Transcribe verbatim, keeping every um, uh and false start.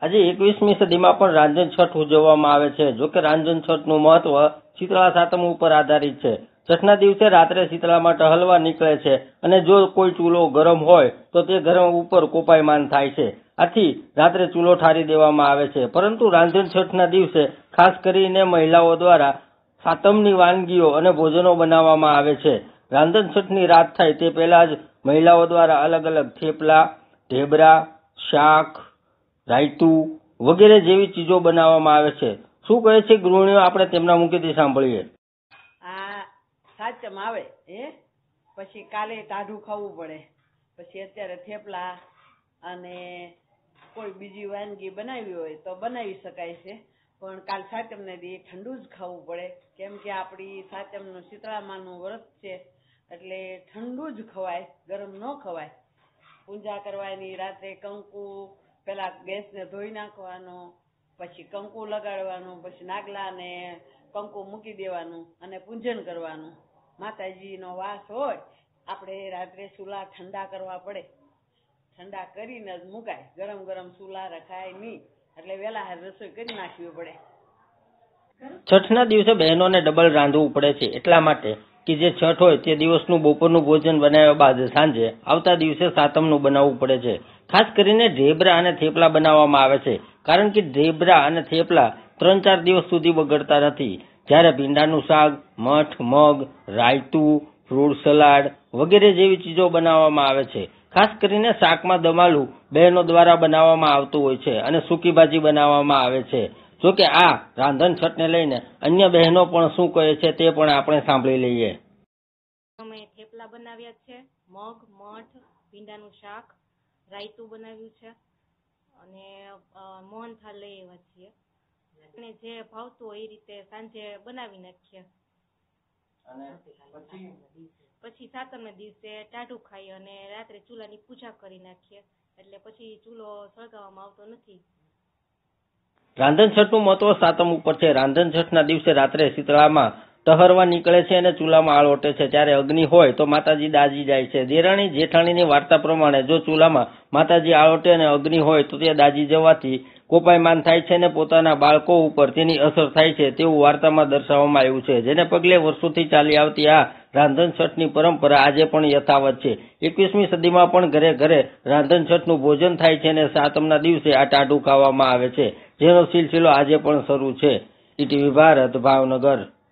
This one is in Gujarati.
આજે એકવીસમી સદીમાં પણ રાંધણ છઠ ઉજવવામાં આવે છે. જોકે રાંધણ છઠનું મહત્વ શીતળા સાતમ ઉપર આધારિત છે. છઠના દિવસે રાત્રે શીતળામાં ટહલવા નીકળે છે અને જો કોઈ ચૂલો ગરમ હોય તો તે ગરમ ઉપર કોપાયમાન થાય છે. આથી રાત્રે ચૂલો ઠારી દેવામાં આવે છે. પરંતુ રાંધણ છઠના દિવસે ખાસ કરીને મહિલાઓ દ્વારા સાતમની વાનગીઓ અને ભોજનો બનાવવામાં આવે છે. રાંધણ છઠની રાત થાય તે પહેલા જ મહિલાઓ દ્વારા અલગ અલગ થેપલા, ઢેબરા, શાક, રાયતું વગેરે જેવી ચીજો બનાવવામાં આવે છે. શું કહે છે ગૃહિણીઓ, આપણે તેમના મુખેથી સાંભળીએ. આ સાચમ આવે એ પછી કાલે ટાઢું ખાવું પડે, પછી અત્યારે થેપલા અને કોઈ બીજી વાનગી બનાવી હોય તો બનાવી શકાય છે. પણ કાલ સાચમને દી ઠંડુ જ ખાવું પડે, કેમ કે આપણી સાચમનું શીતળામાનું વ્રત છે એટલે ઠંડુ જ ખવાય, ગરમ ન ખવાય. પૂજા કરવાની, રાત્રે કંકુ પેલા ગેસને ધોઈ નાખવાનો, પછી કંકુ લગાડવાનું, પછી નાગલાને કંકુ મૂકી દેવાનું અને પૂજન કરવાનું. માતાજીનો વાસ હોય, આપણે રાત્રે ચૂલા ઠંડા કરવા પડે, ઠંડા કરીને જ મુકાય. ગરમ ગરમ ચૂલા રખાય નહીં, એટલે વહેલા હાર રસોઈ કરી નાખવી પડે. છઠના દિવસે બહેનોને ડબલ રાંધવું પડે છે, એટલા માટે કે જે છઠ હોય તે દિવસનું બપોરનું ભોજન બનાવ્યા બાદ સાંજે આવતા દિવસે સાતમનું બનાવવું પડે છે. ખાસ કરીને ઢેબરા અને થેપલા બનાવવામાં આવે છે, કારણ કે ઢેબરા અને થેપલા ત્રણ ચાર દિવસ સુધી બગડતા નથી. જ્યારે ભીંડાનું શાક, મઠ, મગ, રાયતું, ફ્રૂટ સલાડ વગેરે જેવી ચીજો બનાવવામાં આવે છે. ખાસ કરીને શાકમાં દમાલું બહેનો દ્વારા બનાવવામાં આવતું હોય છે અને સૂકી ભાજી બનાવવામાં આવે છે. જોકે આ રાંધણ છઠને લઈને અન્ય બહેનો પણ શું કહે છે તે પણ આપણે સાંભળી લઈએ. અમે થેપલા બનાવ્યા છે, મગ, મઠ, ભીંડાનું શાક, રાયતું બનાવ્યું છે અને મોહનથાળ લઈ આવ્યા છીએ. અને જે ભાવતું હોય એ રીતે સાંજે બનાવી નાખીએ. અને પછી સાતમના દિવસે ટાઢું ખાઈ અને રાત્રે ચૂલાની પૂજા કરી નાખીએ, એટલે પછી ચૂલો સળગાવવામાં આવતો નથી. રાંધણ છઠનું મહત્વ સાતમ ઉપર છે. રાંધણ છઠના દિવસે રાત્રે શીતળામાં ટહરવા નીકળે છે અને ચૂલામાં આળોટે છે. ત્યારે અગ્નિ હોય તો માતાજી દાજી જાય છે. દેરાણી જેઠાણીની વાર્તા પ્રમાણે જો ચૂલામાં માતાજી આળોટે અને અગ્નિ હોય તો તે દાજી જવાથી કોપાયમાન થાય છે અને પોતાના બાળકો ઉપર તેની અસર થાય છે તેવું વાર્તામાં દર્શાવવામાં આવ્યું છે. જેને પગલે વર્ષોથી ચાલી આવતી આ રાંધણ છઠની પરંપરા આજે પણ યથાવત છે. એકવીસમી સદીમાં પણ ઘરે ઘરે રાંધણ છઠનું ભોજન થાય છે અને સાતમના દિવસે આ ટાઢું ખાવામાં આવે છે, જેનો સિલસિલો આજે પણ શરૂ છે. ઈટીવી ભારત, ભાવનગર.